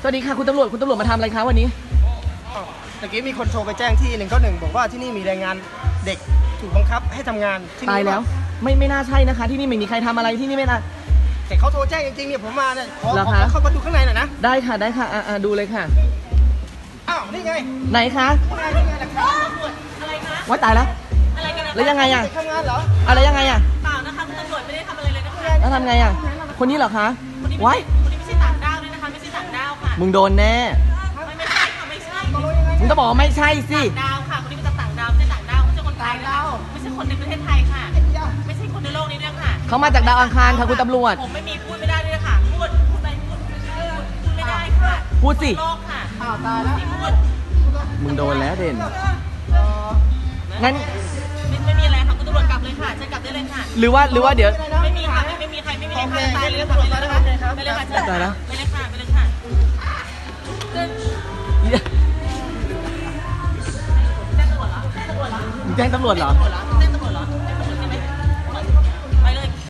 สวัสดีค่ะคุณตำรวจมาทำอะไรคะวันนี้เมื่อกี้มีคนโทรไปแจ้งที่191บอกว่าที่นี่มีแรงงานเด็กถูกบังคับให้ทำงานที่นี่ตายแล้วไม่น่าใช่นะคะที่นี่ไม่มีใครทำอะไรที่นี่ไม่น่าแต่เขาโทรแจ้งจริงๆเนี่ยผมมาเนี่ยขอเข้ามาดูข้างในหน่อยนะได้ค่ะดูเลยค่ะอ้าวนี่ไงไหนคะนี่ไงหลักฐานอะไรคะว่าตายแล้วอะไรกันแล้วยังไงอ่ะทำงานเหรออะไรยังไงอ่ะเปล่านะคะคุณตำรวจไม่ได้ทำอะไรเลยนะคะแล้วทำไงอ่ะคนนี้เหรอคะคนนี้ไม่ใช่ต่างด้าวด้วยนะคะไม่ใช่ต่างด้าวค่ะมึงโดนแน่ไม่ใช่ค่ะไม่ใช่มึงต้องบอกว่าไม่ใช่สิต่างดาวค่ะคนนี้เป็นต่างดาวไม่ใช่ต่างดาวไม่ใช่คนไทยนะคะไม่ใช่คนในประเทศไทยค่ะไม่ใช่คนในโลกนี้ด้วยค่ะเขามาจากดาวอังคารค่ะคุณตำรวจผมไม่มีพูดไม่ได้ด้วยค่ะพูดไม่ได้ค่ะพูดสิโลกค่ะตายแล้วพูดมึงโดนแล้วเด่นงั้นไม่มีอะไรค่ะคุณตำรวจกลับเลยค่ะเชิญกลับได้เลยค่ะหรือว่าเดี๋ยวไม่มีค่ะไม่มีใครไม่มีใครตายเลยค่ะไปเลยค่ะไปเลยค่ะไปเลยค่ะไปเลยค่ะแจ้งตำรวจเหรอแจ้งตำรวจเหรอ